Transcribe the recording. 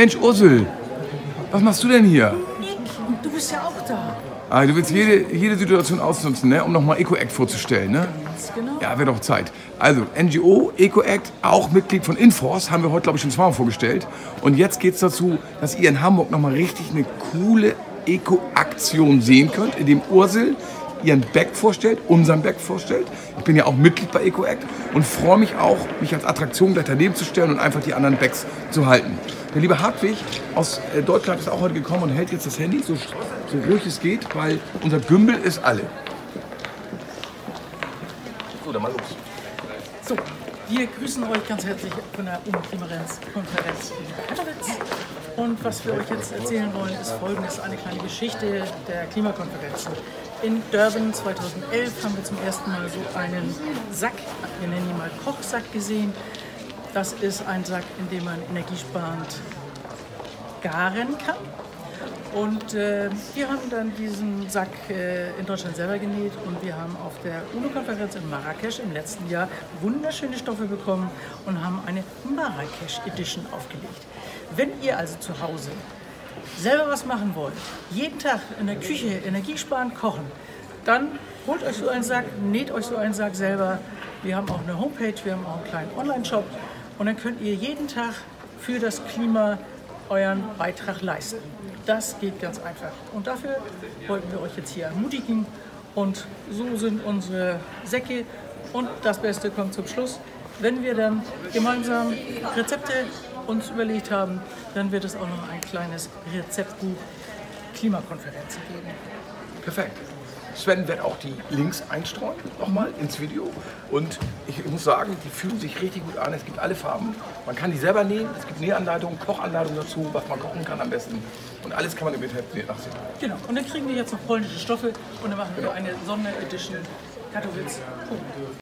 Mensch, Ursel, was machst du denn hier? Nick, du bist ja auch da. Ah, du willst jede Situation ausnutzen, ne? Um nochmal EcoAct vorzustellen, ne? Ganz genau. Ja, wäre doch Zeit. Also, NGO, EcoAct, auch Mitglied von Inforce, haben wir heute, glaube ich, schon zweimal vorgestellt. Und jetzt geht es dazu, dass ihr in Hamburg nochmal richtig eine coole Eco-Aktion sehen könnt, indem Ursel ihren Bag vorstellt, unseren Bag vorstellt. Ich bin ja auch Mitglied bei EcoAct und freue mich auch, mich als Attraktion gleich daneben zu stellen und einfach die anderen Bags zu halten. Der liebe Hartwig aus Deutschland ist auch heute gekommen und hält jetzt das Handy, so ruhig es geht, weil unser Gümbel ist alle. So, dann mal los. So, wir grüßen euch ganz herzlich von der UNO-Konferenz in Katowice. Und was wir euch jetzt erzählen wollen, ist folgendes: eine kleine Geschichte der Klimakonferenzen. In Durban 2011 haben wir zum ersten Mal so einen Sack, wir nennen ihn mal Kochsack, gesehen. Das ist ein Sack, in dem man energiesparend garen kann. Und wir haben dann diesen Sack in Deutschland selber genäht und wir haben auf der UNO-Konferenz in Marrakesch im letzten Jahr wunderschöne Stoffe bekommen und haben eine Marrakesch-Edition aufgelegt. Wenn ihr also zu Hause selber was machen wollt, jeden Tag in der Küche energiesparend kochen, dann holt euch so einen Sack, näht euch so einen Sack selber. Wir haben auch eine Homepage, wir haben auch einen kleinen Online-Shop und dann könnt ihr jeden Tag für das Klima euren Beitrag leisten. Das geht ganz einfach. Und dafür wollten wir euch jetzt hier ermutigen. Und so sind unsere Säcke. Und das Beste kommt zum Schluss. Wenn wir dann gemeinsam Rezepte uns überlegt haben, dann wird es auch noch ein kleines Rezeptbuch Klimakonferenzen geben. Perfekt. Sven wird auch die Links einstreuen, nochmal ins Video. Und ich muss sagen, die fühlen sich richtig gut an. Es gibt alle Farben. Man kann die selber nähen. Es gibt Nähanleitungen, Kochanleitungen dazu, was man kochen kann am besten. Und alles kann man im Internet nachsehen. Genau. Und dann kriegen wir jetzt noch polnische Stoffe und dann machen wir eine Sonderedition Katowice.